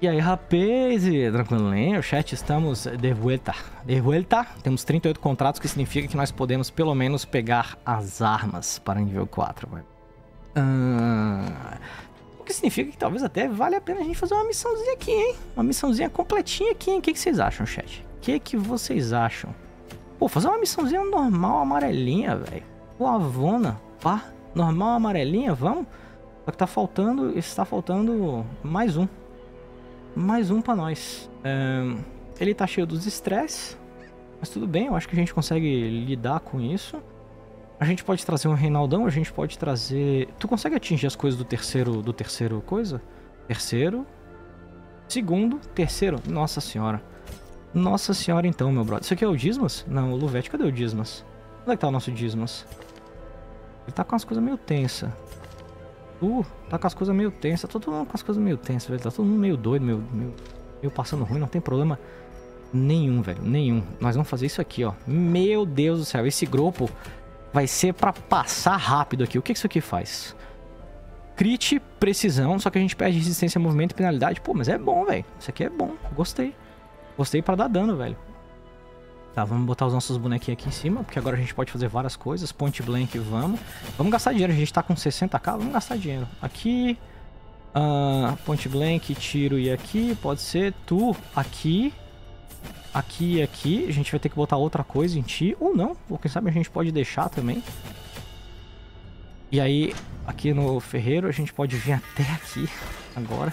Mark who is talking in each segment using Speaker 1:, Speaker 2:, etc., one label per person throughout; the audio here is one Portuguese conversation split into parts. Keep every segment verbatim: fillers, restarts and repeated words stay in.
Speaker 1: E aí, rapaz, tranquilinho, o chat, estamos de volta. De volta, temos trinta e oito contratos, que significa que nós podemos pelo menos pegar as armas para nível quatro, velho. Ah, o que significa que talvez até vale a pena a gente fazer uma missãozinha aqui, hein? Uma missãozinha completinha aqui, hein? O que, que vocês acham, chat? O que, que vocês acham? Pô, fazer uma missãozinha normal, amarelinha, velho. Pô, Avona, pá, normal, amarelinha, vamos? Só que tá faltando, está faltando mais um. Mais um pra nós. É, ele tá cheio dos estresses, mas tudo bem, eu acho que a gente consegue lidar com isso. A gente pode trazer um Reinaldão, a gente pode trazer... Tu consegue atingir as coisas do terceiro, do terceiro coisa? Terceiro. Segundo, terceiro. Nossa senhora. Nossa senhora então, meu brother. Isso aqui é o Dismas? Não, o Luvete. Cadê o Dismas? Onde é que tá o nosso Dismas? Ele tá com as coisas meio tensas. Uh, tá com as coisas meio tensas. Tá todo mundo com as coisas meio tensas, velho. Tá todo mundo meio doido, meio, meio, meio passando ruim. Não tem problema nenhum, velho. Nenhum. Nós vamos fazer isso aqui, ó. Meu Deus do céu. Esse grupo vai ser pra passar rápido aqui. O que que isso aqui faz? Crit, precisão. Só que a gente perde resistência, movimento e penalidade. Pô, mas é bom, velho. Isso aqui é bom. Gostei. Gostei pra dar dano, velho. Tá, vamos botar os nossos bonequinhos aqui em cima, porque agora a gente pode fazer várias coisas. Point blank, vamos. Vamos gastar dinheiro, a gente tá com sessenta k, vamos gastar dinheiro. Aqui, uh, point blank, tiro e aqui, pode ser tu aqui, aqui e aqui. A gente vai ter que botar outra coisa em ti, ou não, ou quem sabe a gente pode deixar também. E aí, aqui no ferreiro, a gente pode vir até aqui, agora.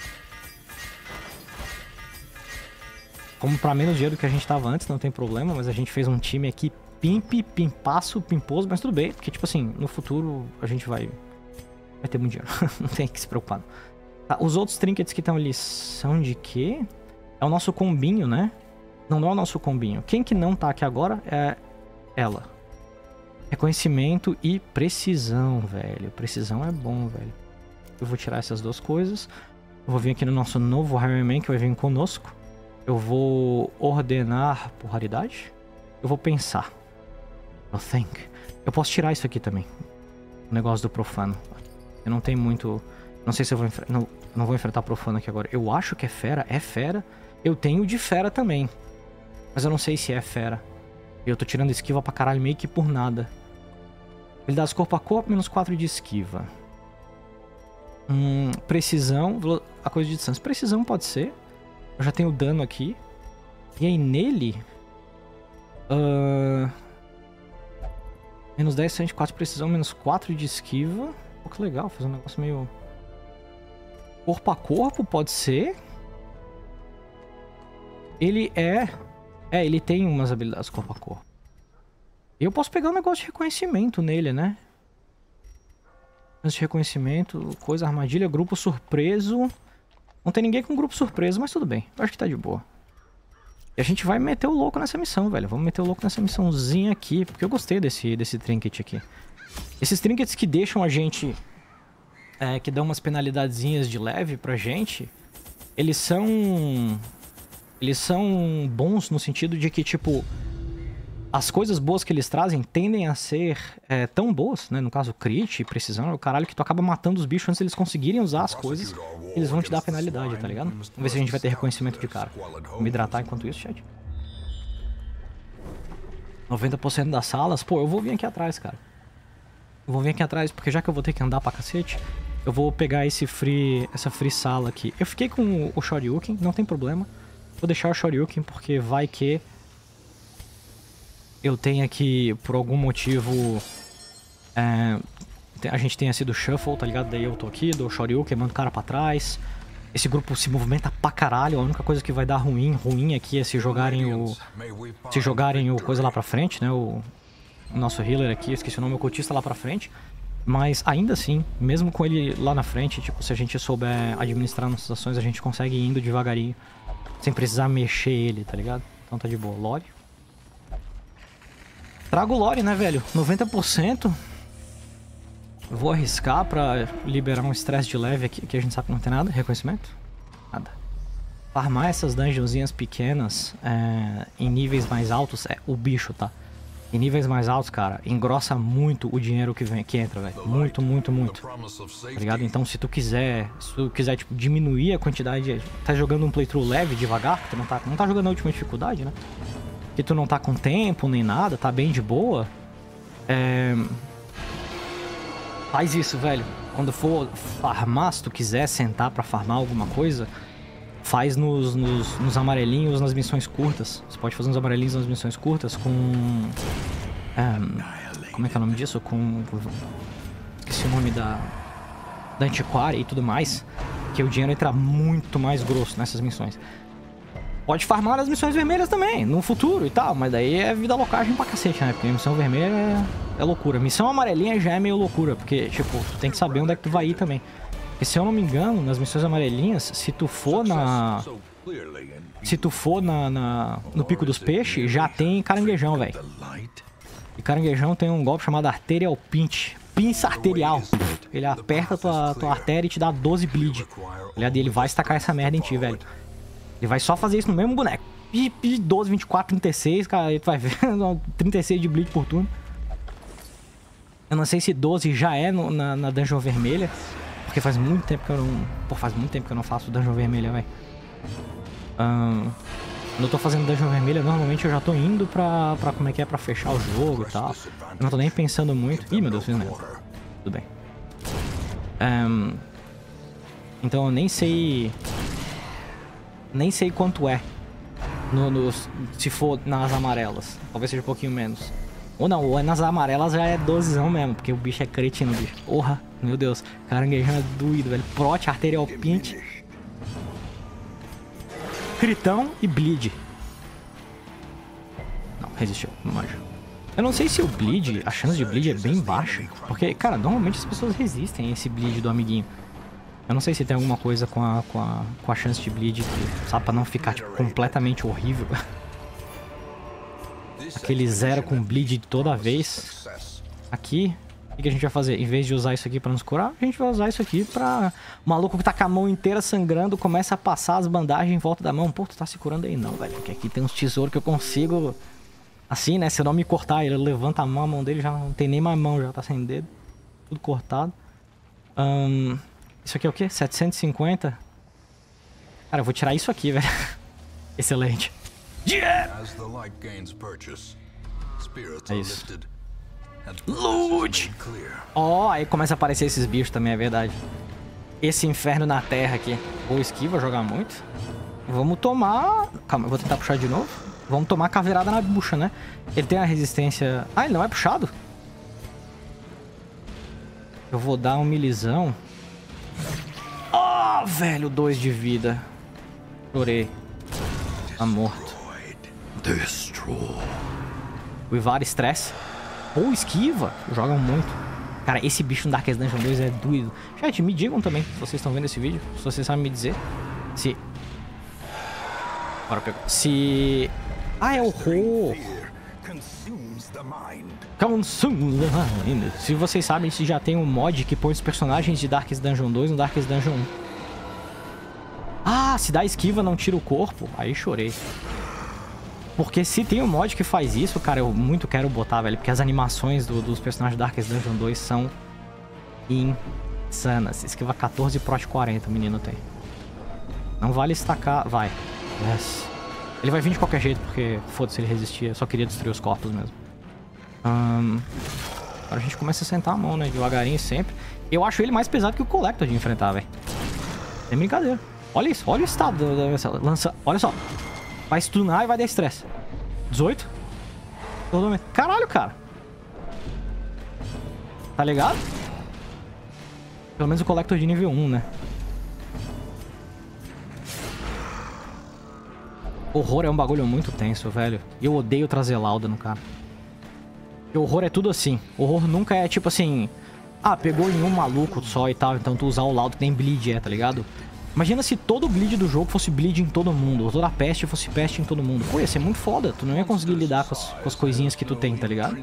Speaker 1: Como pra menos dinheiro do que a gente tava antes, não tem problema, mas a gente fez um time aqui pimp, pimpaço, pimposo, mas tudo bem, porque tipo assim, no futuro a gente vai, vai ter muito dinheiro, não tem que se preocupar. Tá, os outros trinkets que estão ali são de quê? É o nosso combinho, né? Não, não é o nosso combinho. Quem que não tá aqui agora é ela. Reconhecimento e precisão, velho. Precisão é bom, velho. Eu vou tirar essas duas coisas. Eu vou vir aqui no nosso novo Highwayman, que vai vir conosco. Eu vou ordenar por raridade. Eu vou pensar. Eu think. Eu posso tirar isso aqui também. O negócio do profano. Eu não tenho muito... Não sei se eu vou enfrentar... Não, não vou enfrentar profano aqui agora. Eu acho que é fera. É fera. Eu tenho de fera também. Mas eu não sei se é fera. Eu tô tirando esquiva pra caralho meio que por nada. Ele dá corpo a corpo, menos quatro de esquiva. Hum, precisão. A coisa de distância. Precisão pode ser. Eu já tenho dano aqui. E aí nele... Uh, menos dez, cento e quatro de precisão, menos quatro de esquiva. Pô, que legal, fazer um negócio meio... Corpo a corpo, pode ser. Ele é... É, ele tem umas habilidades corpo a corpo. E eu posso pegar um negócio de reconhecimento nele, né? De reconhecimento, coisa, armadilha, grupo surpreso... Não tem ninguém com grupo surpresa, mas tudo bem. Eu acho que tá de boa. E a gente vai meter o louco nessa missão, velho. Vamos meter o louco nessa missãozinha aqui. Porque eu gostei desse, desse trinket aqui. Esses trinkets que deixam a gente... É, que dão umas penalidadezinhas de leve pra gente. Eles são... Eles são bons no sentido de que, tipo... As coisas boas que eles trazem tendem a ser é, tão boas, né? No caso, crit, precisão, é o caralho que tu acaba matando os bichos antes eles conseguirem usar as coisas. Eles vão te dar penalidade, tá ligado? Vamos ver se a gente vai ter reconhecimento de cara. Vou me hidratar enquanto isso, chat. noventa por cento das salas. Pô, eu vou vir aqui atrás, cara. Eu vou vir aqui atrás, porque já que eu vou ter que andar pra cacete, eu vou pegar esse free, essa free sala aqui. Eu fiquei com o Shoryuken, não tem problema. Vou deixar o Shoryuken, porque vai que... Eu tenho aqui, por algum motivo, é, a gente tenha sido shuffle, tá ligado? Daí eu tô aqui, dou Shoryuken, mando o cara pra trás. Esse grupo se movimenta pra caralho. A única coisa que vai dar ruim, ruim aqui é se jogarem o... Se jogarem o coisa lá pra frente, né? O, o nosso healer aqui, esqueci o nome, o cultista lá pra frente. Mas ainda assim, mesmo com ele lá na frente, tipo, se a gente souber administrar nossas ações, a gente consegue ir indo devagarinho. Sem precisar mexer ele, tá ligado? Então tá de boa. Lore. Trago o Lore, né, velho? noventa por cento. Vou arriscar pra liberar um estresse de leve aqui, que a gente sabe que não tem nada. Reconhecimento? Nada. Farmar essas dungeonzinhas pequenas é, em níveis mais altos é o bicho, tá? Em níveis mais altos, cara, engrossa muito o dinheiro que vem, que entra, velho. Muito, muito, muito. Tá ligado? Então, se tu quiser, se tu quiser, tipo, diminuir a quantidade de... Tá jogando um playthrough leve, devagar, porque tu não tá, não tá jogando a última dificuldade, né? Que tu não tá com tempo nem nada, tá bem de boa. É... Faz isso, velho. Quando for farmar, se tu quiser sentar pra farmar alguma coisa, faz nos, nos, nos amarelinhos, nas missões curtas. Você pode fazer uns amarelinhos nas missões curtas com... Um, como é que é o nome disso? Com... Esqueci o nome da... Da antiquária e tudo mais. Que o dinheiro entra muito mais grosso nessas missões. Pode farmar as missões vermelhas também, no futuro e tal. Mas daí é vida locagem pra cacete, né? Porque a missão vermelha é, é loucura. Missão amarelinha já é meio loucura. Porque, tipo, tu tem que saber onde é que tu vai ir também. Porque se eu não me engano, nas missões amarelinhas, se tu for na... Se tu for na, na no Pico dos Peixes, já tem caranguejão, velho. E caranguejão tem um golpe chamado Arterial Pinch. Pinça arterial. Ele aperta tua, tua artéria e te dá doze bleed. Aliás, ele vai estacar essa merda em ti, velho. Ele vai só fazer isso no mesmo boneco. E doze, vinte e quatro, trinta e seis, cara. Aí tu vai ver trinta e seis de bleed por turno. Eu não sei se doze já é no, na, na dungeon vermelha. Porque faz muito tempo que eu não... Pô, faz muito tempo que eu não faço dungeon vermelha, velho. Um, quando eu tô fazendo dungeon vermelha, normalmente eu já tô indo pra, pra... Como é que é? Pra fechar o jogo e tal. Eu não tô nem pensando muito. Ih, meu Deus, fiz merda. Tudo bem. Um, então eu nem sei... Nem sei quanto é. No, no, se for nas amarelas. Talvez seja um pouquinho menos. Ou não, ou nas amarelas já é dozezão mesmo, porque o bicho é cretino, bicho. Porra, meu Deus. Caranguejão é doído, velho. Prot, arterial pinch. Critão e bleed. Não, resistiu, não manjo. Eu não sei se o bleed, a chance de bleed é bem baixa. Porque, cara, normalmente as pessoas resistem a esse bleed do amiguinho. Eu não sei se tem alguma coisa com a, com a, com a chance de bleed, que, sabe, pra não ficar, tipo, completamente horrível. Aquele zero com bleed toda vez. Aqui, o que a gente vai fazer? Em vez de usar isso aqui pra nos curar, a gente vai usar isso aqui pra... O maluco que tá com a mão inteira sangrando começa a passar as bandagens em volta da mão. Pô, tu tá se curando aí não, velho. Porque aqui tem uns tesouros que eu consigo... Assim, né? Se eu não me cortar, ele levanta a mão, a mão dele já não tem nem mais mão, já tá sem dedo. Tudo cortado. Um, isso aqui é o quê? setecentos e cinquenta? Cara, eu vou tirar isso aqui, velho. Excelente. Yeah! É isso. Loot! Ó, oh, aí começa a aparecer esses bichos também, é verdade. Esse inferno na terra aqui. Ou esquiva, jogar muito. Vamos tomar... Calma, eu vou tentar puxar de novo. Vamos tomar caveirada na bucha, né? Ele tem a resistência... Ah, ele não é puxado? Eu vou dar um milizão. Oh, velho, dois de vida. Chorei. Tá morto. O Ivar estresse. Ou esquiva. Jogam muito. Cara, esse bicho no Darkest Dungeon dois é doido. Chat, me digam também, se vocês estão vendo esse vídeo. Se vocês sabem me dizer. Se... Bora pegar. Se... Ah, é horror. Consume the mind. Se vocês sabem, se já tem um mod que põe os personagens de Darkest Dungeon dois no Darkest Dungeon um. Ah, se dá esquiva, não tira o corpo. Aí chorei. Porque se tem um mod que faz isso, cara, eu muito quero botar, velho. Porque as animações do, dos personagens de Darkest Dungeon dois são insanas. Esquiva quatorze e prot quarenta, o menino tem. Não vale estacar... Vai. Yes. Ele vai vir de qualquer jeito, porque foda-se, ele resistia. Eu só queria destruir os corpos mesmo. Um... Agora a gente começa a sentar a mão, né? Devagarinho sempre. Eu acho ele mais pesado que o Collector de enfrentar, velho. Sem brincadeira. Olha isso, olha o estado da lança. Olha só. Vai stunar e vai dar estresse. dezoito. Caralho, cara. Tá ligado? Pelo menos o Collector de nível um, né? Horror é um bagulho muito tenso, velho. E eu odeio trazer lauda no cara. E horror é tudo assim. Horror nunca é tipo assim... Ah, pegou em um maluco só e tal, então tu usar o laudo que nem bleed é, tá ligado? Imagina se todo o bleed do jogo fosse bleed em todo mundo, ou toda a peste fosse peste em todo mundo. Pô, ia ser muito foda. Tu não ia conseguir lidar com as, com as coisinhas que tu tem, tá ligado?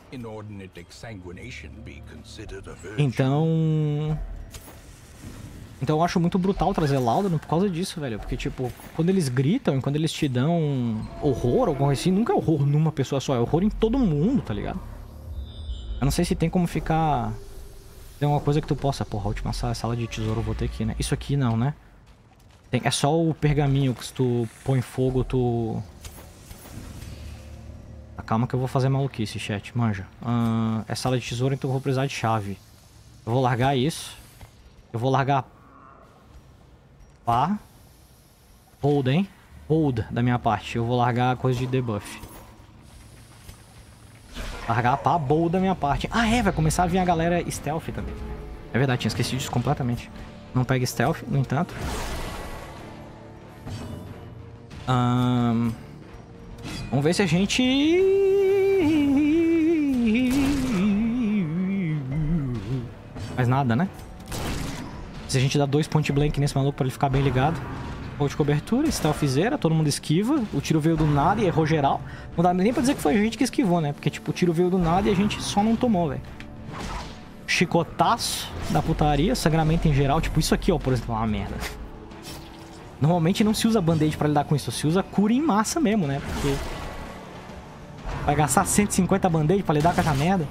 Speaker 1: Então... Então eu acho muito brutal trazer Laudanum por causa disso, velho. Porque, tipo, quando eles gritam e quando eles te dão horror, alguma coisa assim, nunca é horror numa pessoa só, é horror em todo mundo, tá ligado? Eu não sei se tem como ficar... Tem uma coisa que tu possa... Porra, a última sala, sala de tesouro eu vou ter aqui, né? Isso aqui não, né? Tem... É só o pergaminho que se tu põe fogo, tu... Ah, calma que eu vou fazer maluquice, chat, manja. Uh, é sala de tesouro, então eu vou precisar de chave. Eu vou largar isso. Eu vou largar... Pá. Hold, hein? Hold da minha parte. Eu vou largar a coisa de debuff. Largar a pá, bold da minha parte. Ah, é, vai começar a vir a galera stealth também. É verdade, tinha esquecido disso completamente. Não pega stealth, no entanto. Um, vamos ver se a gente... Faz nada, né? Se a gente dá dois point blank nesse maluco pra ele ficar bem ligado. Gol de cobertura, stealthzeira, todo mundo esquiva. O tiro veio do nada e errou geral. Não dá nem pra dizer que foi a gente que esquivou, né? Porque, tipo, o tiro veio do nada e a gente só não tomou, velho. Chicotaço da putaria, sangramento em geral. Tipo, isso aqui, ó, por exemplo, é uma merda. Normalmente não se usa band-aid pra lidar com isso. Se usa cura em massa mesmo, né? Porque... vai gastar cento e cinquenta band-aid pra lidar com essa merda.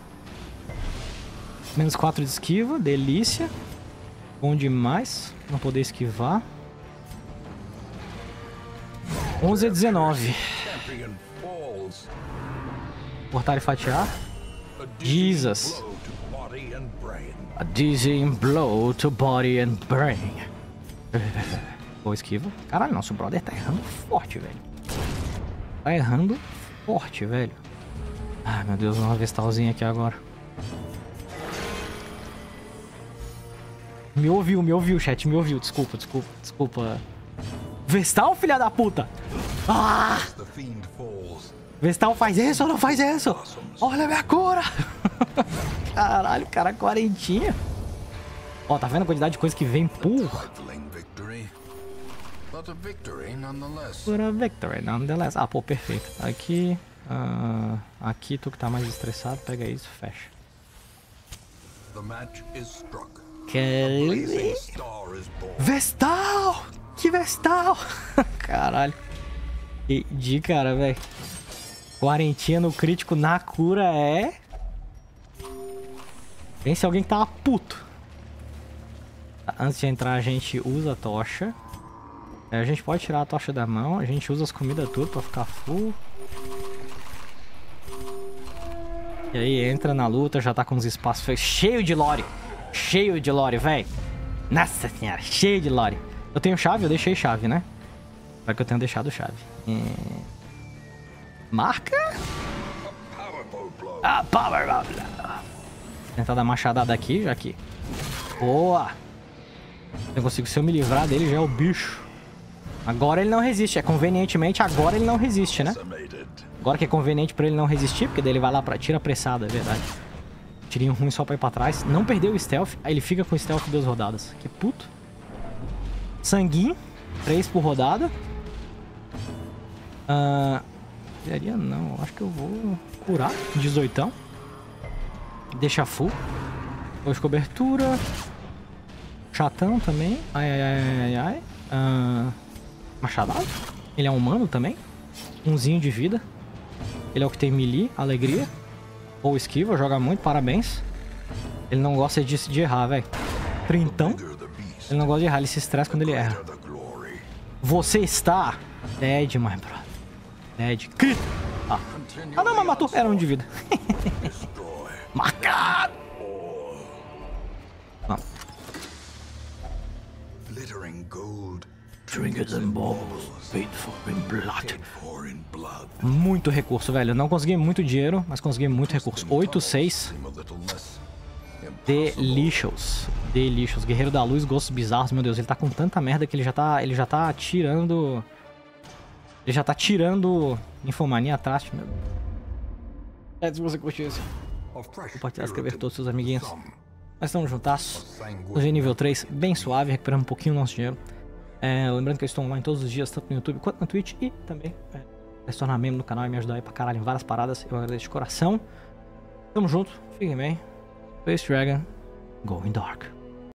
Speaker 1: Menos quatro de esquiva, delícia. Bom demais. Não poder esquivar. onze a dezenove. Cortar e fatiar. Jesus. A dizzying blow to body and brain. Boa esquiva. Caralho, nosso brother tá errando forte, velho. Tá errando forte, velho. Ai, meu Deus, uma vestalzinha aqui agora. Me ouviu, me ouviu, chat, me ouviu. Desculpa, desculpa, desculpa. Vestal, filha da puta! Ah! Vestal faz isso ou não faz isso? Olha a minha cura! Caralho, cara, quarentinha. Ó, tá vendo a quantidade de coisa que vem por? Por a victory, nonetheless. Ah, pô, perfeito. Aqui, uh, aqui tu que tá mais estressado, pega isso, fecha. Que... Vestal! Que Vestal! Caralho. E de cara, velho. Quarentinha no crítico na cura é... Pense alguém que tava puto. Antes de entrar a gente usa a tocha. A gente pode tirar a tocha da mão. A gente usa as comidas tudo pra ficar full. E aí entra na luta, já tá com os espaços cheio de lore. Cheio de lore, velho. Nossa senhora, cheio de lore. Eu tenho chave? Eu deixei chave, né? Espero que eu tenha deixado chave. É... Marca? Ah, power blow. Tentar dar machadada aqui, já que... Boa! Eu consigo, se eu me livrar dele, já é o bicho. Agora ele não resiste. É convenientemente, agora ele não resiste, né? Agora que é conveniente pra ele não resistir, porque daí ele vai lá pra tira apressada, é verdade. Tirinho ruim só pra ir pra trás. Não perdeu o stealth. Aí ele fica com o stealth duas rodadas. Que puto. Sanguinho. Três por rodada. Ah... Uh, não. Acho que eu vou curar. dezoitão. Deixa full. Dois cobertura. Chatão também. Ai, ai, ai, ai, ai. Uh, machadado. Ele é humano também. Umzinho de vida. Ele é o que tem melee. Alegria. Ou esquiva. Joga muito. Parabéns. Ele não gosta de, de errar, velho. Trintão. Ele não gosta de errar. Ele se estressa quando ele erra. Você está... Dead, my brother. Dead. Crit. Ah. ah, não, mas matou. Era um de vida. Marcado. Não. Trinkets and balls, paid for in blood. Muito recurso, velho. Eu não consegui muito dinheiro, mas consegui muito recurso. oito, seis. Delicious. Delicious. Guerreiro da Luz, gostos bizarros. Meu Deus, ele tá com tanta merda que ele já tá, ele já tá tirando... Ele já tá tirando Infomania atrás, meu Deus. É, se você curtiu isso, compartilhar, escrever todos os seus amiguinhos. Nós estamos juntasso. Hoje nível três, bem suave, recuperando um pouquinho do nosso dinheiro. É, lembrando que eu estou online todos os dias, tanto no YouTube quanto na Twitch. E também é, é se tornar membro do canal e me ajudar aí pra caralho em várias paradas. Eu agradeço de coração. Tamo junto, fiquem bem. Space Dragon, Going Dark.